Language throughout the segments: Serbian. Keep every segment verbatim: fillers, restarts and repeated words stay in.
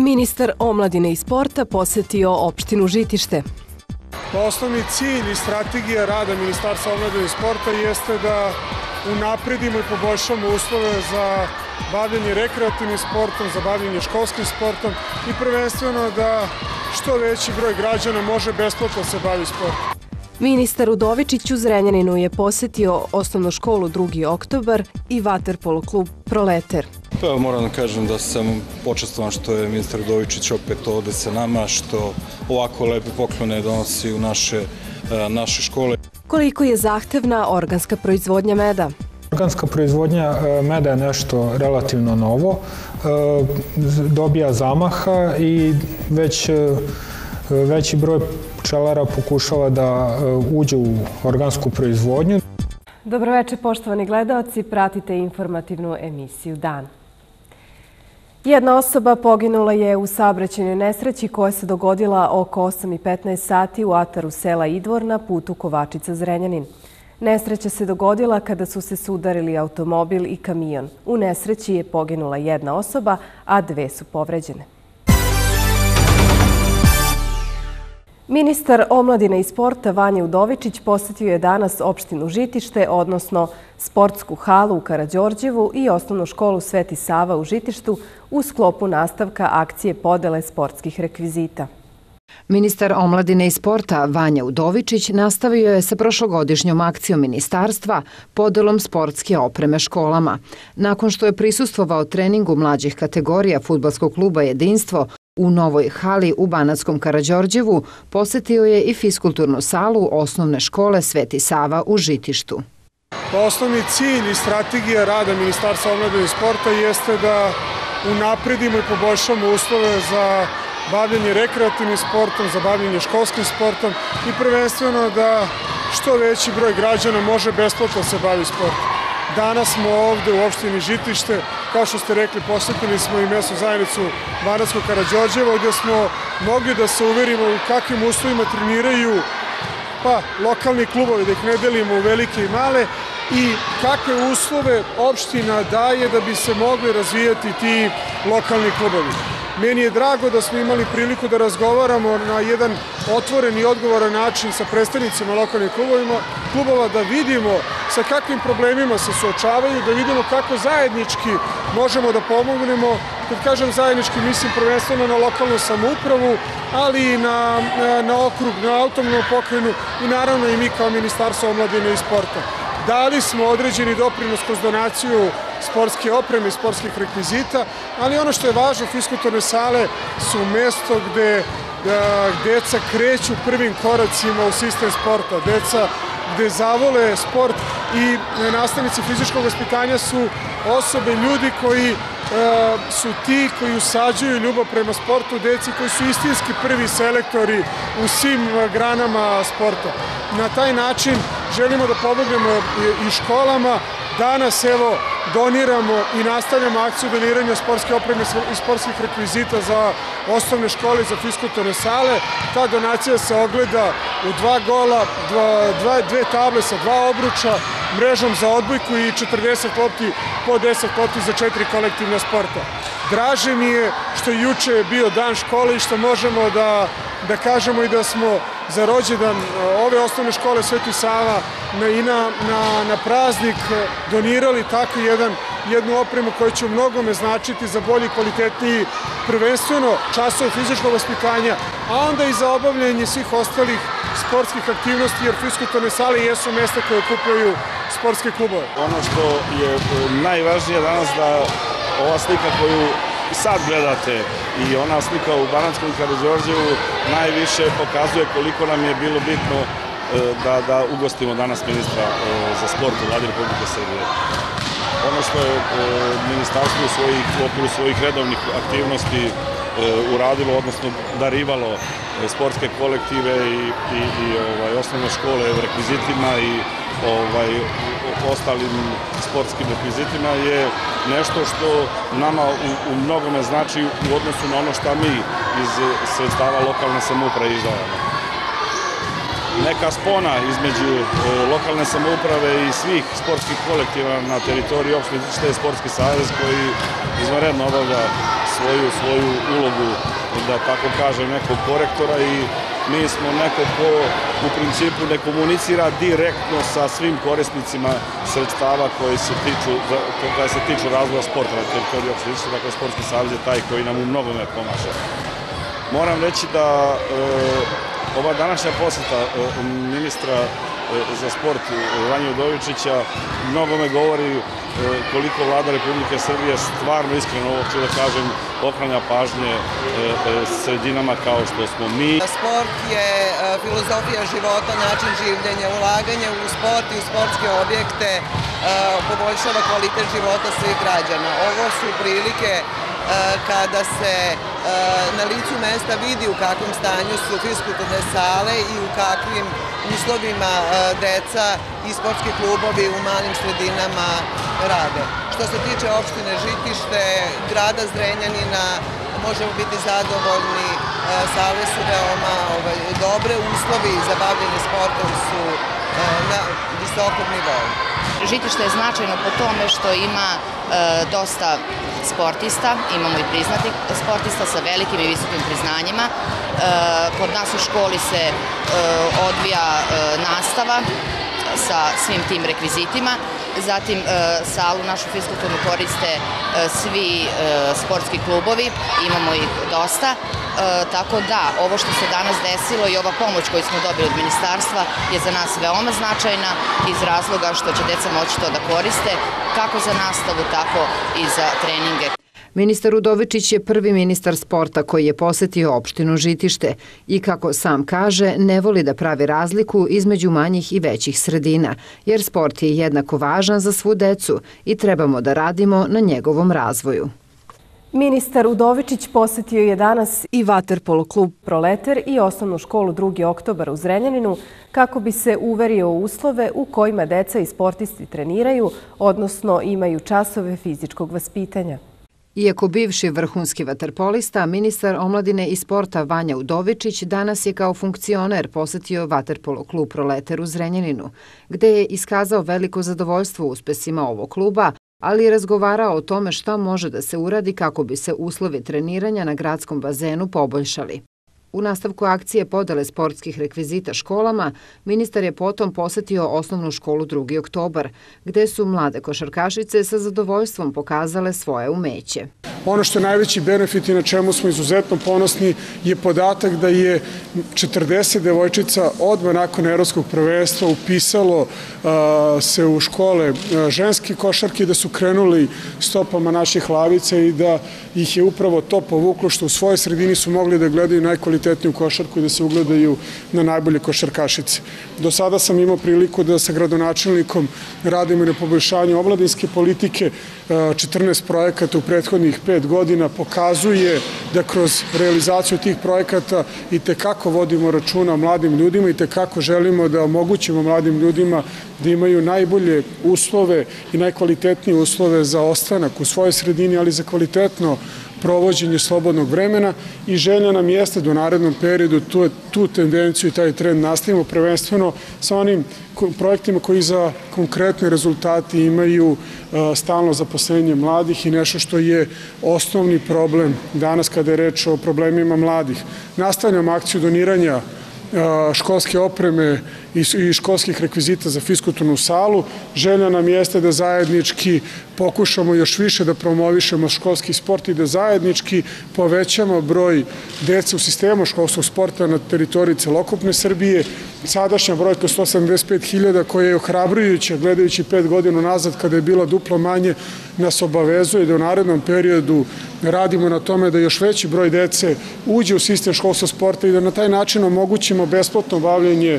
Ministar omladine i sporta posetio opštinu Žitište. Osnovni cilj i strategija rada Ministarstva omladine i sporta jeste da unapredimo i poboljšamo uslove za bavljanje rekreativnim sportom, za bavljanje školskim sportom i prvenstveno da što veći broj građana može besplatno se bavi sportom. Ministar Udovičić u Zrenjaninu je posetio osnovnu školu drugi oktobar i vaterpolo klub Proleter. Pa moram da kažem da sam počastvovan što je ministar Udovičić opet ovde sa nama, što ovako lepe poklone donosi u naše, naše škole. Koliko je zahtevna organska proizvodnja meda? Organska proizvodnja meda je nešto relativno novo, dobija zamaha i već veći broj pčelara pokušava da uđe u organsku proizvodnju. Dobroveče poštovani gledaoci, pratite informativnu emisiju Dan. Jedna osoba poginula je u saobraćajnoj nesreći koja se dogodila oko osam i petnaest sati u ataru sela Idvor na putu Kovačica-Zrenjanin. Nesreća se dogodila kada su se sudarili automobil i kamion. U nesreći je poginula jedna osoba, a dve su povređene. Ministar omladine i sporta Vanja Udovičić posetio je danas opštinu Žitište, odnosno sportsku halu u Karađorđevu i osnovnu školu Sveti Sava u Žitištu u sklopu nastavka akcije podele sportskih rekvizita. Ministar omladine i sporta Vanja Udovičić nastavio je sa prošlogodišnjom akcijom ministarstva podelom sportske opreme školama. Nakon što je prisustvovao treningu mlađih kategorija fudbalskog kluba Jedinstvo u novoj hali u Banatskom Karađorđevu, posetio je i fiskulturnu salu osnovne škole Sveti Sava u Žitištu. Osnovni cilj i strategija rada Ministarstva omladine i sporta jeste da unapredimo i poboljšamo uslove za bavljanje rekreativnim sportom, za bavljanje školskim sportom i prvenstveno da što veći broj građana može besplatno se bavi sportom. Danas smo ovde u opštini Žitište, kao što ste rekli, posetili smo i mesnu zajednicu Banatskog Karađorđeva, gde smo mogli da se uverimo u kakvim uslovima treniraju pa lokalni klubovi, da ih ne delimo u velike i male, i kakve uslove opština daje da bi se mogli razvijati ti lokalni klubovi. Meni je drago da smo imali priliku da razgovaramo na jedan otvoren i odgovoran način sa predstavnicima lokalnih klubova, da vidimo sa kakvim problemima se suočavaju, da vidimo kako zajednički možemo da pomognemo. Kad kažem zajednički, mislim prvenstveno na lokalnu samoupravu, ali i na, na okrug, na autonomnu pokrajinu i naravno i mi kao Ministarstvo omladine i sporta. Dali smo određeni doprinos kroz donaciju sportske opreme i sportskih rekvizita, ali ono što je važno, fiskulturne sale su mesto gde deca kreću prvim koracima u sistem sporta. Deca gde zavole sport i nastavnici fizičkog vaspitanja su osobe, ljudi koji su ti koji usađuju ljubav prema sportu, deci koji su istinski prvi selektori u svim granama sporta. Na taj način želimo da pomognemo i školama. Danas evo doniramo i nastavljamo akciju doniranja sportske opreme i sportskih rekvizita za osnovne škole i za fiskulturne sale. Ta donacija se ogleda u dva gola, dva, dva, dve table sa dva obruča, mrežom za odbojku i četrdeset lopti, po deset lopti za četiri kolektivna sporta. Draže mi je što juče je bio dan škole i što možemo da, da kažemo i da smo za rođendan ove osnovne škole Sveti Sava na, i na, na, na praznik donirali takvu jedan, jednu opremu koja će u mnogome značiti za bolji, kvalitetniji, prvenstveno časove fizičkog vaspitanja, a onda i za obavljanje svih ostalih sportskih aktivnosti, jer fiskulturne sale jesu mesta koje okupljaju sportske klubove. Ono što je najvažnije danas, da ova slika koju sad gledate i ona slika u Banatskom Karađorđevu najviše pokazuje koliko nam je bilo bitno da, da ugostimo danas ministra za sport u Vladi Republike Srbije. Ono što je ministarstvo u, svojih, u okviru svojih redovnih aktivnosti uradilo, odnosno darivalo sportske kolektive i, i, i ovaj, osnovne škole rekvizitima i ovaj, ostalim sportskim rekvizitima je nešto što nama u, u mnogome znači u odnosu na ono što mi iz sredstava lokalne samouprave izdvajamo. Neka spona između e, lokalne samouprave i svih sportskih kolektiva na teritoriji opštine Žitište je Sportski savez koji izvanredno obavlja svoju, svoju ulogu, da tako kažem, nekog korektora i mi smo neko ko u principu ne komunicira direktno sa svim korisnicima sredstava koji se tiču, koja se tiču razvoja sporta na teritoriji opštine Niš, dakle Sportski savez je taj koji nam u mnogome pomaže. Moram reći da e, ova današnja poseta e, ministra e, za sport Vanje Udovičića mnogo me govori e, koliko vlada Republike Srbije stvarno iskreno, ovo ću da kažem, okranja pažnje e, e, sredinama kao što smo mi. Sport je e, filozofija života, način življenja, ulaganje u sport i u sportske objekte e, poboljšava kvalitet života svih građana. Ovo su prilike kada se na licu mesta vidi u kakvom stanju su fiskulturne sale i u kakvim uslovima deca i sportski klubovi u malim sredinama rade. Što se tiče opštine Žitište, grada Zrenjanina, možemo biti zadovoljni, sale su veoma dobre, uslovi za bavljenje sportom su na visokom nivou. Žitište je značajno po tome što ima e, dosta sportista, imamo i priznatih sportista sa velikim i visokim priznanjima. E, kod nas u školi se e, odvija e, nastava sa svim tim rekvizitima. Zatim e, salu našu fiskulturnu koriste e, svi e, sportski klubovi, imamo ih dosta. E, tako da, ovo što se danas desilo i ova pomoć koju smo dobili od ministarstva je za nas veoma značajna iz razloga što će deca moći to da koriste, kako za nastavu, tako i za treninge. Ministar Udovičić je prvi ministar sporta koji je posetio opštinu Žitište i, kako sam kaže, ne voli da pravi razliku između manjih i većih sredina, jer sport je jednako važan za svu decu i trebamo da radimo na njegovom razvoju. Ministar Udovičić posetio je danas i vaterpolo klub Proleter i osnovnu školu drugi oktobar u Zrenjaninu kako bi se uverio u uslove u kojima deca i sportisti treniraju, odnosno imaju časove fizičkog vaspitanja. Iako bivši vrhunski vaterpolista, ministar omladine i sporta Vanja Udovičić danas je kao funkcioner posetio vaterpolo klub Proleter u Zrenjaninu, gde je iskazao veliko zadovoljstvo uspesima ovog kluba, ali je razgovarao o tome šta može da se uradi kako bi se uslovi treniranja na gradskom bazenu poboljšali. U nastavku akcije podele sportskih rekvizita školama, ministar je potom posetio osnovnu školu drugi oktobar, gde su mlade košarkašice sa zadovoljstvom pokazale svoje umeće. Ono što je najveći benefit i na čemu smo izuzetno ponosni je podatak da je četrdeset devojčica odmah nakon evropskog prvenstva upisalo se u škole ženske košarke, da su krenuli stopama naših lavica i da ih je upravo to povuklo što u svojoj sredini su mogli da gledaju najkvalitetniju košarku i da se ugledaju na najbolje košarkašice. Do sada sam imao priliku da sa gradonačelnikom radimo i na poboljšanju omladinske politike. četrnaest projekata u prethodnih pet godina pokazuje da kroz realizaciju tih projekata i tekako vodimo računa o mladim ljudima i tekako želimo da omogućimo mladim ljudima da imaju najbolje uslove i najkvalitetnije uslove za ostanak u svojoj sredini, ali za kvalitetno provođenje slobodnog vremena i želja nam jeste da u narednom periodu tu, tu tendenciju i taj trend nastavimo prvenstveno sa onim projektima koji za konkretne rezultate imaju uh, stalno zaposlenje mladih i nešto što je osnovni problem danas kada je reč o problemima mladih. Nastavljamo akciju doniranja školske opreme i školskih rekvizita za fiskulturnu salu. Želja nam jeste da zajednički pokušamo još više da promovišemo školski sport i da zajednički povećamo broj dece u sistemu školskog sporta na teritoriji celokupne Srbije. Sadašnja brojka sto sedamdeset pet hiljada koja je ohrabrujuća gledajući pet godina nazad kada je bilo duplo manje, nas obavezuje da u narednom periodu radimo na tome da još veći broj dece uđe u sistem školskog sporta i da na taj način omogućimo besplatno bavljenje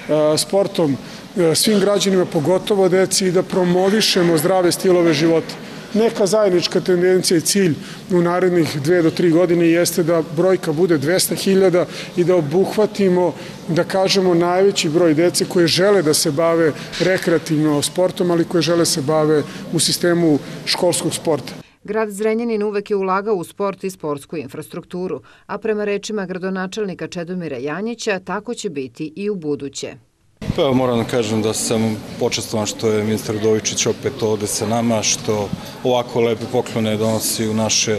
sportom svim građanima, pogotovo deci, i da promovišemo zdrave stilove života. Neka zajednička tendencija i cilj u narednih dve do tri godine jeste da brojka bude dvesta hiljada i da obuhvatimo, da kažemo, najveći broj dece koje žele da se bave rekreativno sportom, ali koje žele se bave u sistemu školskog sporta. Grad Zrenjanin uvek je ulagao u sport i sportsku infrastrukturu, a prema rečima gradonačelnika Čedomira Janjića tako će biti i u buduće. Pa moram da kažem da sam počastvovan što je ministar Udovičić opet ovde sa nama, što ovako lepe poklone donosi u naše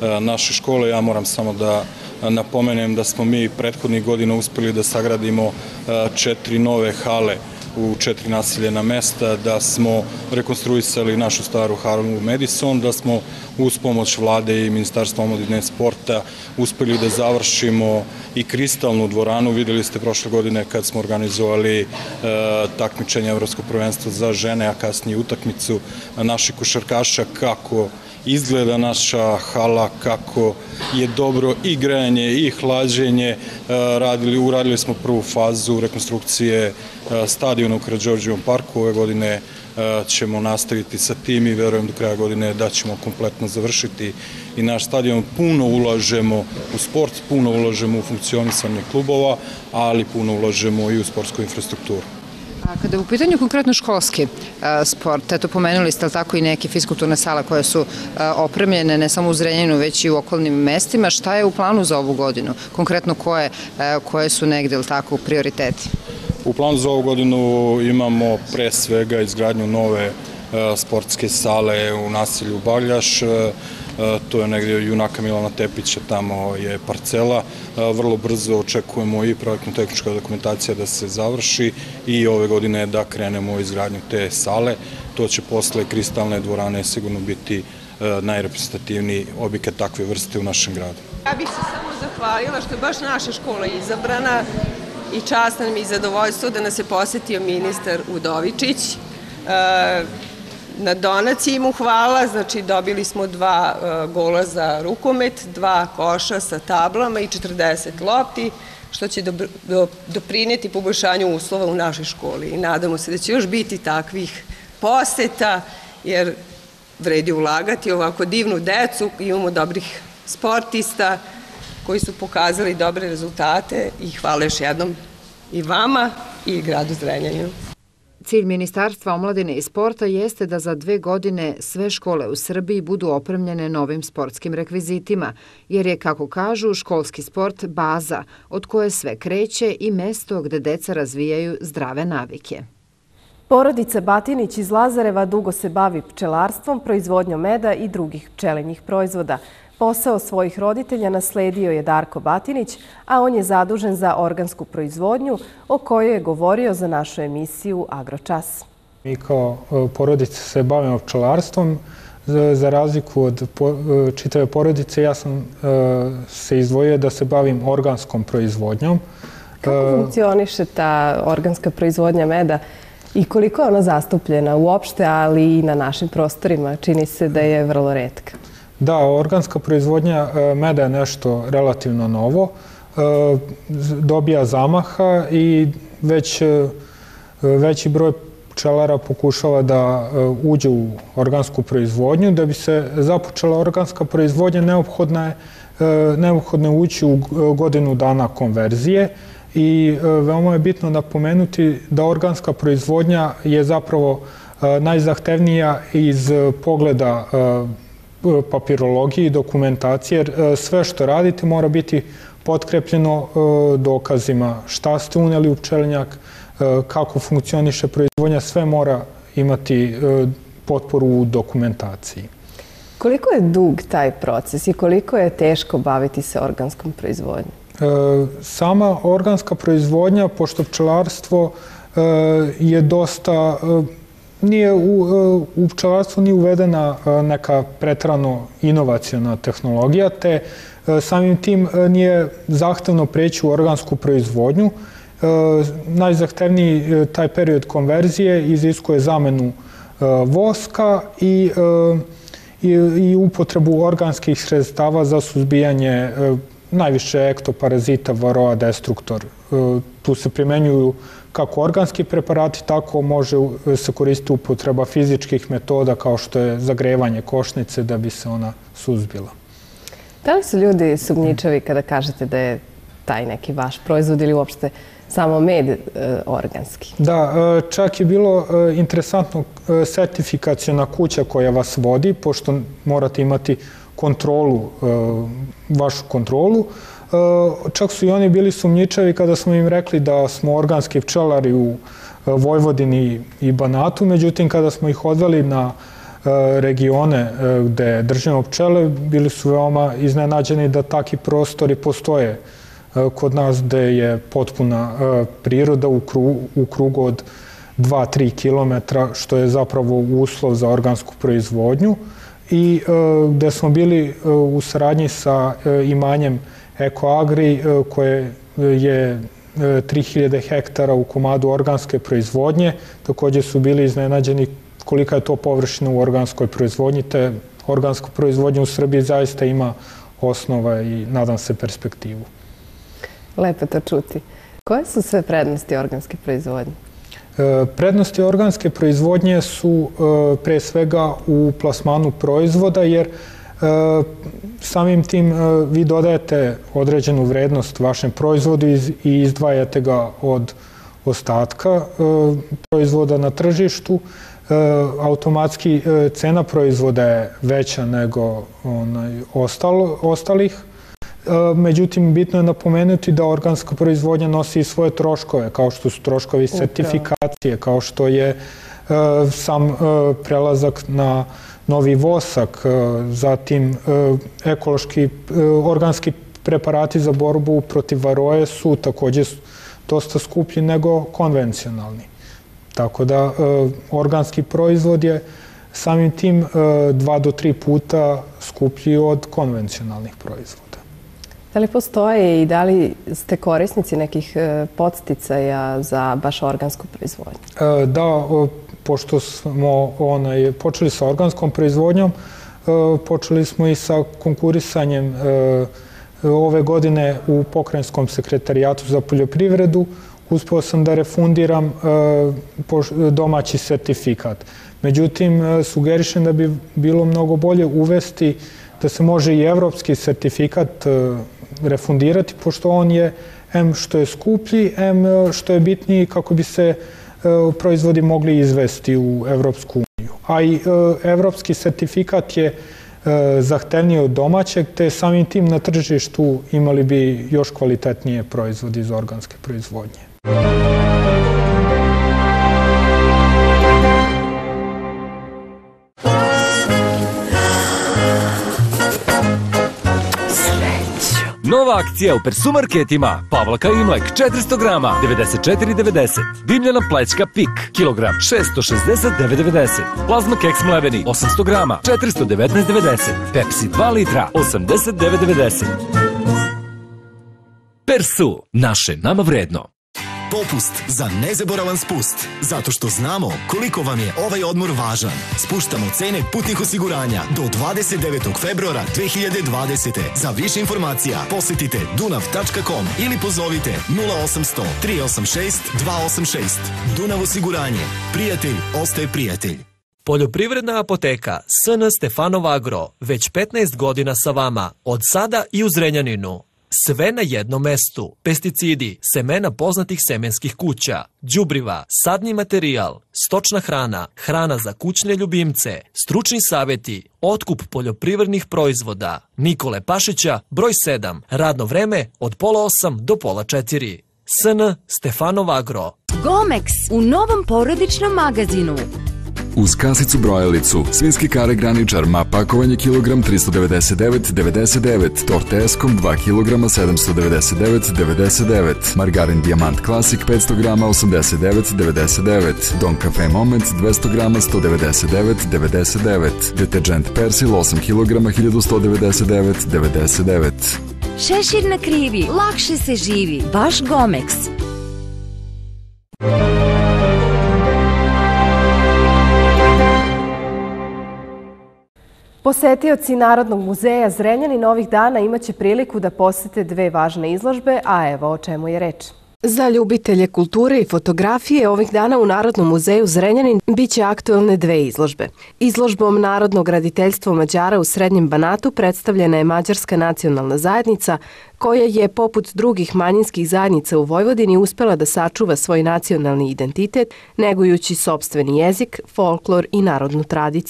naše škole. Ja moram samo da napomenem da smo mi prethodnih godina uspeli da sagradimo četiri nove hale u četiri naseljena mesta, da smo rekonstruisali našu staru halu Madison, da smo uz pomoć vlade i Ministarstva omladine i sporta uspeli da završimo i kristalnu dvoranu. Videli ste prošle godine kad smo organizovali takmičenje Evropskog prvenstva za žene, a kasnije utakmicu naših košarkaša, kako izgleda naša hala, kako je dobro i grejanje i hlađenje. Uradili smo prvu fazu rekonstrukcije stadiona u Karađorđevom parku. Ove godine ćemo nastaviti sa tim i verujem do kraja godine da ćemo kompletno završiti i naš stadion. Puno ulažemo u sport, puno ulažemo u funkcionisanje klubova, ali puno ulažemo i u sportsku infrastrukturu. A kada je u pitanju konkretno školski sport, eto pomenuli ste tako i neke fiskulturne sale koje su opremljene ne samo u Zrenjaninu već i u okolnim mestima, šta je u planu za ovu godinu? Konkretno koje, koje su negde ili tako prioriteti? U planu za ovu godinu imamo pre svega izgradnju nove sportske sale u naselju Bagljaš. To je negdje junaka Milana Tepića, tamo je parcela. Vrlo brzo očekujemo i projektno-tehnička dokumentacija da se završi i ove godine da krenemo u izgradnju te sale. To će posle kristalne dvorane sigurno biti najreprezentativniji objekat takve vrste u našem gradu. Ja bih se samo zahvalila što je baš naša škola izabrana i čast nam i zadovoljstvo da nas je posetio ministar Udovičić. Na donaciji mu hvala, znači dobili smo dva gola za rukomet, dva koša sa tablama i četrdeset lopti, što će doprinijeti poboljšanju uslova u našoj školi. I nadamo se da će još biti takvih poseta, jer vredi ulagati ovako divnu decu, imamo dobrih sportista koji su pokazali dobre rezultate i hvala još jednom i vama i gradu Zrenjaninu. Cilj Ministarstva omladine i sporta jeste da za dve godine sve škole u Srbiji budu opremljene novim sportskim rekvizitima, jer je, kako kažu, školski sport baza od koje sve kreće i mesto gde deca razvijaju zdrave navike. Porodica Batinić iz Lazareva dugo se bavi pčelarstvom, proizvodnjom meda i drugih pčelinjih proizvoda. Posao svojih roditelja nasledio je Darko Batinić, a on je zadužen za organsku proizvodnju o kojoj je govorio za našu emisiju Agročas. Mi kao porodica se bavimo pčelarstvom. Za razliku od čitave porodice, ja sam se izdvojio da se bavim organskom proizvodnjom. Kako funkcioniše ta organska proizvodnja meda i koliko je ona zastupljena uopšte, ali i na našim prostorima? Čini se da je vrlo retka. Da, organska proizvodnja meda je nešto relativno novo, dobija zamaha i već veći broj pčelara pokušava da uđe u organsku proizvodnju. Da bi se započela organska proizvodnja, neophodno je ući u godinu dana konverzije i veoma je bitno napomenuti da organska proizvodnja je zapravo najzahtevnija iz pogleda papirologije i dokumentacije, jer sve što radite mora biti potkrepljeno dokazima šta ste uneli u pčelinjak, kako funkcioniše proizvodnja, sve mora imati potporu u dokumentaciji. Koliko je dug taj proces i koliko je teško baviti se organskom proizvodnjom? Sama organska proizvodnja, pošto pčelarstvo je dosta... U pčelarstvu nije uvedena neka preterano inovacijona tehnologija, te samim tim nije zahtevno preći u organsku proizvodnju. Najzahtevniji taj period konverzije iziskuje zamenu voska i upotrebu organskih sredstava za suzbijanje najviše ektoparazita, varroa destruktor. Tu se primenjuju kako organski preparati, tako može se koristiti upotreba fizičkih metoda kao što je zagrevanje košnice da bi se ona suzbila. Da li su ljudi sumnjičavi kada kažete da je taj neki vaš proizvod ili uopšte samo med organski? Da, čak je bilo interesantno sertifikaciona kuća koja vas vodi, pošto morate imati kontrolu, vašu kontrolu. Čak su i oni bili sumnjičavi kada smo im rekli da smo organski pčelari u Vojvodini i Banatu, međutim kada smo ih odveli na regione gde držimo pčele, bili su veoma iznenađeni da takvi prostori postoje kod nas gde je potpuna priroda u krugu od dva do tri kilometra, što je zapravo uslov za organsku proizvodnju i gde smo bili u saradnji sa imanjem Ekoagri koje je tri hiljade hektara u komadu organske proizvodnje. Također su bili iznenađeni kolika je to površina u organskoj proizvodnji, te organska proizvodnja u Srbiji zaista ima osnova i nadam se perspektivu. Lepo to čuti. Koje su sve prednosti organske proizvodnje? Prednosti organske proizvodnje su pre svega u plasmanu proizvoda, jer samim tim vi dodajete određenu vrednost vašem proizvodu i izdvajate ga od ostatka proizvoda na tržištu. Automatski cena proizvoda je veća nego ostalih. Međutim, bitno je napomenuti da organska proizvodnja nosi i svoje troškove, kao što su troškovi sertifikacije, kao što je sam prelazak na novi vosak, zatim ekološki organski preparati za borbu protiv varoje su također dosta skuplji nego konvencionalni. Tako da organski proizvod je samim tim dva do tri puta skuplji od konvencionalnih proizvoda. Da li postoje i da li ste korisnici nekih podsticaja za baš organsku proizvodnju? Da, pošto smo počeli sa organskom proizvodnjom, počeli smo i sa konkurisanjem ove godine u Pokrajinskom sekretarijatu za poljoprivredu. Uspeo sam da refundiram domaći sertifikat. Međutim, sugerišem da bi bilo mnogo bolje uvesti da se može i evropski sertifikat refundirati, pošto on je em što je skuplji, em što je bitniji kako bi se proizvodi mogli izvesti u Evropsku uniju. A i evropski sertifikat je zahtevniji od domaćeg, te samim tim na tržištu imali bi još kvalitetnije proizvode iz organske proizvodnje. Nova akcija u Persumarketima. Pavlaka Imlek četiristo grama devedeset četiri devedeset. Dimljena plećka Pik kilogram šesto šezdeset devet devedeset. Plazma keks mleveni osamsto grama četiristo devetnaest devedeset. Pepsi dva litra osamdeset devet devedeset. Persu, naše nama vredno. Popust za nezaboravan spust, zato što znamo koliko vam je ovaj odmor važan. Spuštamo cene putnih osiguranja do dvadeset devetog februara dve hiljade dvadesete. Za više informacija posetite dunav tačka com ili pozovite nula osamsto tri osam šest dva osam šest. Dunav osiguranje. Prijatelj ostaje prijatelj. Poljoprivredna apoteka S N Stefanov Agro već petnaest godina sa vama, od sada i u Zrenjaninu. Sve na jednom mestu. Pesticidi, semena poznatih semenskih kuća, đubriva, sadni materijal, stočna hrana, hrana za kućne ljubimce, stručni savjeti, otkup poljoprivrednih proizvoda. Nikole Pašića, broj sedam, radno vreme od pola osam do pola četiri. S N Stefanov Agro. Gomex u novom porodičnom magazinu. Uz kasicu brojalicu, svinjski kare graničar, ma pakovanje kilogram tristo devedeset devet devedeset devet, torte eskom dva kilograma sedamsto devedeset devet devedeset devet, margarin Dijamant Klasik petsto grama osamdeset devet devedeset devet, Don Cafe Moment dvesta grama sto devedeset devet devedeset devet, deterđent Persil osam kilograma hiljadu sto devedeset devet devedeset devet. Šešir na krivi, lakše se živi, baš Gomex. Posetioci Narodnog muzeja Zrenjanin ovih dana imaće priliku da posete dve važne izložbe, a evo o čemu je reč. Za ljubitelje kulture i fotografije ovih dana u Narodnom muzeju Zrenjanin biće aktuelne dve izložbe. Izložbom Narodno graditeljstvo Mađara u Srednjem Banatu predstavljena je Mađarska nacionalna zajednica, koja je poput drugih manjinskih zajednica u Vojvodini uspela da sačuva svoj nacionalni identitet, negujući sopstveni jezik, folklor i narodnu tradiciju.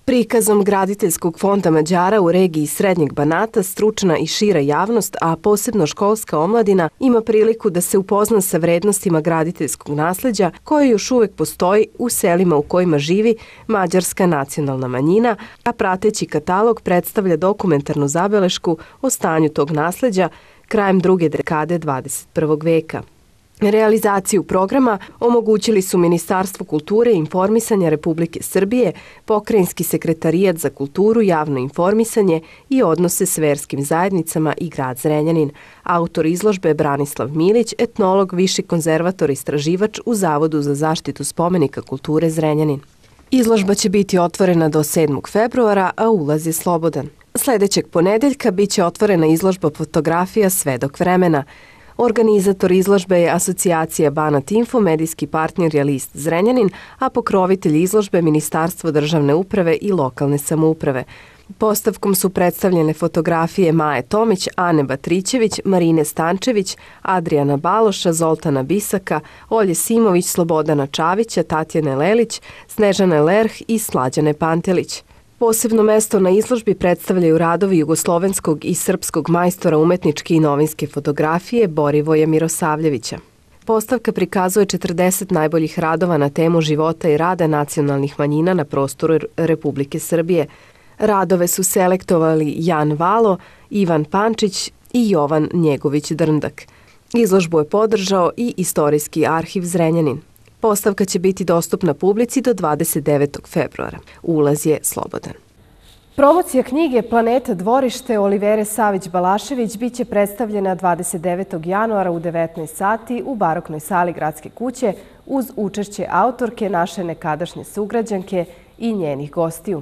Prikazom Graditeljskog fonda Mađara u regiji Srednjeg Banata stručna i šira javnost, a posebno školska omladina, ima priliku da se upozna sa vrednostima graditeljskog nasleđa koje još uvek postoji u selima u kojima živi mađarska nacionalna manjina, a prateći katalog predstavlja dokumentarnu zabelešku o stanju tog nasleđa krajem druge dekade dvadeset prvog veka. Realizaciju programa omogućili su Ministarstvo kulture i informisanja Republike Srbije, Pokrajinski sekretarijat za kulturu, javno informisanje i odnose s verskim zajednicama i grad Zrenjanin. Autor izložbe je Branislav Milić, etnolog, viši konzervator i istraživač u Zavodu za zaštitu spomenika kulture Zrenjanin. Izložba će biti otvorena do sedmog februara, a ulaz je slobodan. Sledećeg ponedeljka biće otvorena izložba fotografija Svedok vremena. Organizator izložbe je asocijacija Banat Info, medijski partner je list Zrenjanin, a pokrovitelj izložbe Ministarstvo državne uprave i lokalne samouprave. Postavkom su predstavljene fotografije Maje Tomić, Ane Batrićević, Marine Stančević, Adrijana Baloša, Zoltana Bisaka, Olje Simović, Slobodana Čavića, Tatjane Lelić, Snežane Lerh i Slađane Pantelić. Posebno mesto na izložbi predstavljaju radovi jugoslovenskog i srpskog majstora umetničke i novinske fotografije Borivoja Mirosavljevića. Postavka prikazuje četrdeset najboljih radova na temu života i rada nacionalnih manjina na prostoru Republike Srbije. Radove su selektovali Jan Valo, Ivan Pančić i Jovan Njegović Drndak. Izložbu je podržao i Istorijski arhiv Zrenjanin. Postavka će biti dostupna publici do dvadeset devetog februara. Ulaz je slobodan. Promocija knjige Planeta dvorište Olivere Savić-Balašević biće predstavljena dvadeset devetog januara u devetnaest sati u baroknoj sali Gradske kuće uz učešće autorke, naše nekadašnje sugrađanke i njenih gostiju.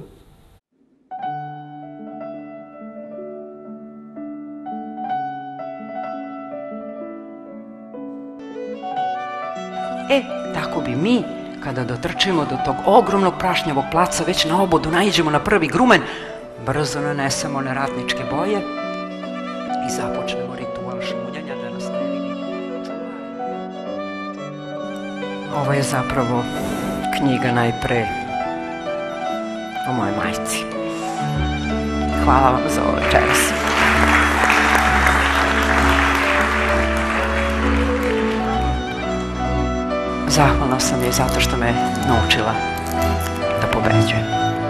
E, tako bi mi, kada dotrčimo do tog ogromnog prašnjavog placa, već na obodu naiđemo na prvi grumen, brzo nanesemo na ratničke boje i započnemo ritual šunjanja da nas ne vidi. Ovo je zapravo knjiga najpre o mojoj majci. Hvala vam za ovo večeras. Zahvalna sam joj zato što me naučila da pobeđujem.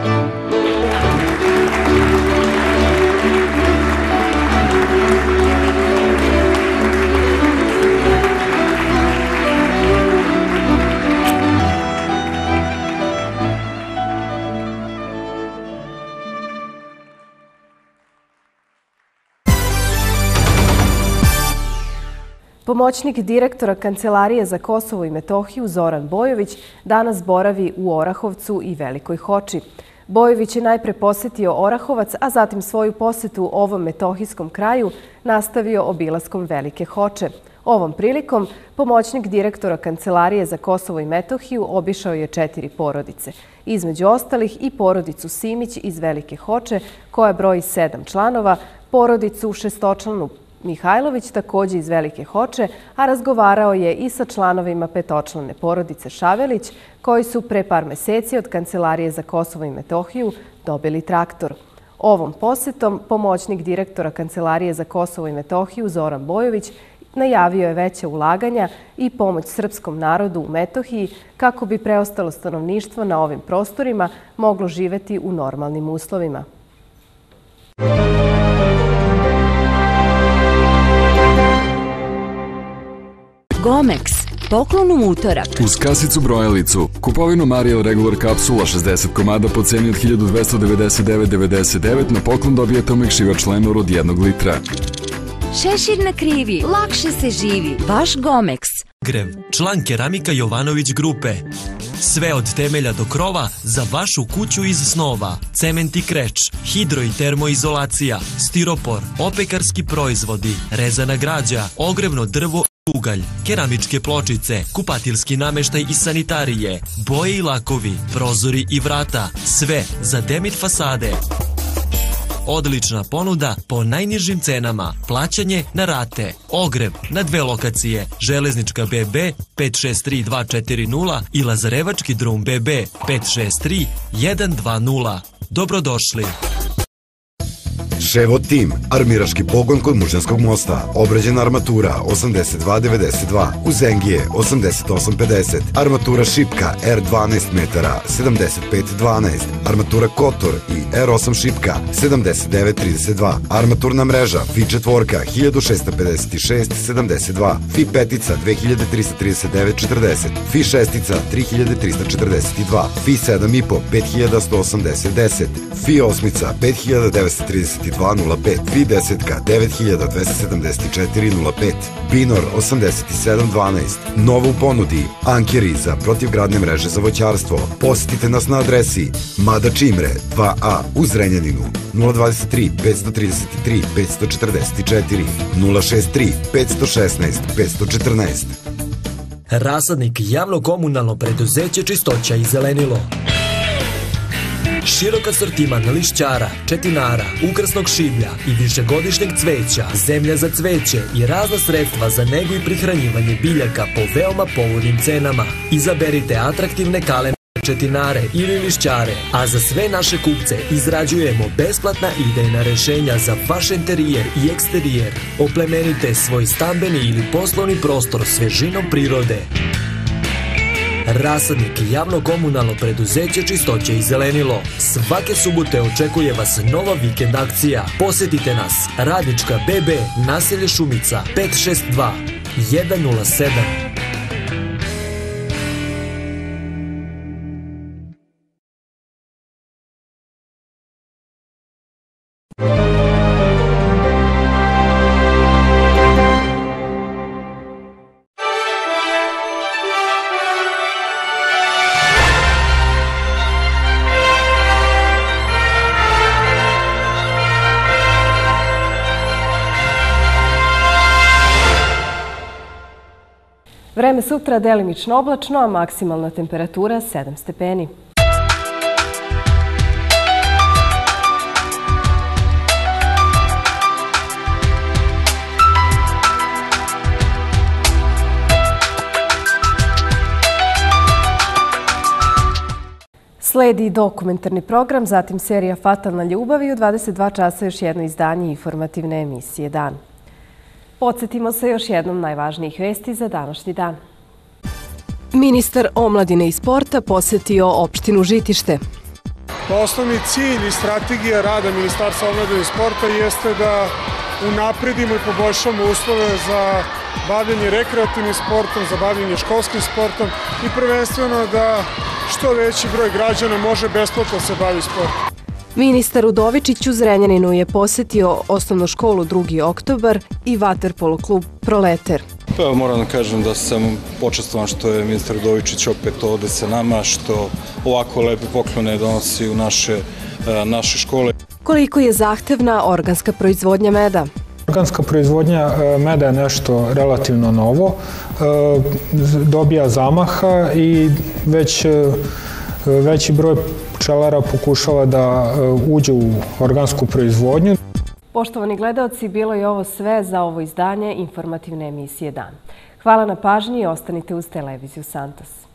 Pomoćnik direktora Kancelarije za Kosovo i Metohiju Zoran Bojović danas boravi u Orahovcu i Velikoj Hoči. Bojović je najpre posetio Orahovac, a zatim svoju posetu ovom metohijskom kraju nastavio obilaskom Velike Hoče. Ovom prilikom pomoćnik direktora Kancelarije za Kosovo i Metohiju obišao je četiri porodice. Između ostalih i porodicu Simić iz Velike Hoče, koja broji sedam članova, porodicu šestočlanu Mihajlović, takođe iz Velike Hoče, a razgovarao je i sa članovima petočlane porodice Šavelić, koji su pre par meseci od Kancelarije za Kosovo i Metohiju dobili traktor. Ovom posetom pomoćnik direktora Kancelarije za Kosovo i Metohiju Zoran Bojović najavio je veća ulaganja i pomoć srpskom narodu u Metohiji kako bi preostalo stanovništvo na ovim prostorima moglo živeti u normalnim uslovima. Gomex. Poklon u utorak. Uz kasicu brojalicu, kupovinu Mariel Regular kapsula šezdeset komada po ceni od hiljadu dvesta devedeset devet zarez devedeset devet na poklon dobijete omekšivač Lenor od jednog litra. Šešir na krivi, lakše se živi. Vaš Gomex. Grev, član Keramika Jovanović grupe. Sve od temelja do krova za vašu kuću iz snova. Cement i kreč, hidro i termoizolacija, stiropor, opekarski proizvodi, rezana građa, ogrevno drvo, ugalj, keramičke pločice, kupatilski nameštaj i sanitarije, boje i lakovi, prozori i vrata, sve za Demit fasade. Odlična ponuda po najnižim cenama, plaćanje na rate, ogrev na dve lokacije, Železnička B B pet šest tri dva četiri nula i Lazarevački drum B B pet šest tri jedan dva nula. Dobrodošli. Ševo Tim, armiraški pogon kod Mužnjanskog mosta, obrađena armatura osamdeset dva devedeset dva, Uzengije osamdeset osam pedeset, armatura šipka R dvanaest metara sedamdeset pet dvanaest, armatura Kotor i R osam šipka sedamdeset devet trideset dva, armaturna mreža Fi četvorka hiljadu šesto pedeset šest sedamdeset dva, Fi petica dve hiljade trista trideset devet četrdeset, Fi šestica tri hiljade trista četrdeset dva, Fi sedam i po pet hiljada sto osamdeset deset, Fi osmica pet hiljada devetsto trideset dva nula pet, Fi desetka devet hiljada dvesta sedamdeset četiri nula pet, Binor osamdeset sedam dvanaest, novo u ponudi, ankeri za protivgradne mreže za voćarstvo. Posjetite nas na adresi Mada Čimre dva A u Zrenjaninu, nula dvadeset tri petsto trideset tri petsto četrdeset četiri, nula šezdeset tri petsto šesnaest petsto četrnaest. Rasadnik javno komunalno preduzeće Čistoća i zelenilo. Širok asortiman lišćara, četinara, ukrasnog šiblja i višegodišnjeg cveća, zemlja za cveće i razna sredstva za negu i prihranjivanje biljaka po veoma povoljnim cenama. Izaberite atraktivne kalene četinare ili lišćare, a za sve naše kupce izrađujemo besplatna idejna rešenja za vaš interijer i eksterijer. Oplemenite svoj stambeni ili poslovni prostor svežinom prirode. Rasadnik javno komunalno preduzeće Čistoće i zelenilo. Svake subote očekuje vas nova vikend akcija. Posjetite nas. Radnička B B, naselje Šumica, pet šest dva jedan nula sedam. Vreme sutra delimično oblačno, a maksimalna temperatura sedam stepeni. Sledi dokumentarni program, zatim serija Fatalna ljubav i u dvadeset dva časa još jedno izdanje informativne emisije Dan. Podsjetimo se još jednom najvažnijih vesti za današnji dan. Ministar omladine i sporta posjetio opštinu Žitište. Osnovni cilj i strategija rada Ministarstva omladine i sporta jeste da unapredimo i poboljšamo uslove za bavljanje rekreativnim sportom, za bavljanje školskim sportom i prvenstveno da što veći broj građana može besplatno se bavi sportom. Ministar Udovičić u Zrenjaninu je posjetio osnovnu školu drugi oktobar i vaterpolo klub Proleter. Pa moram da kažem da sam počastvovan što je ministar Udovičić opet ovde sa nama, što ovako lepe poklone donosi u naše, naše škole. Koliko je zahtevna organska proizvodnja meda? Organska proizvodnja meda je nešto relativno novo, dobija zamaha i već veći broj pčelara pokušava da uđe u organsku proizvodnju. Poštovani gledaoci, bilo je ovo sve za ovo izdanje informativne emisije Dan. Hvala na pažnji i ostanite uz televiziju Santos.